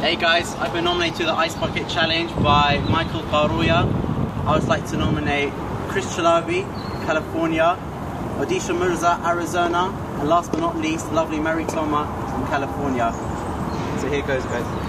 Hey guys, I've been nominated to the Ice Bucket Challenge by Michael Karuya. I would like to nominate Chris Chalabi, California, Odisha Mirza, Arizona, and last but not least, lovely Mary Toma from California. So here goes, guys.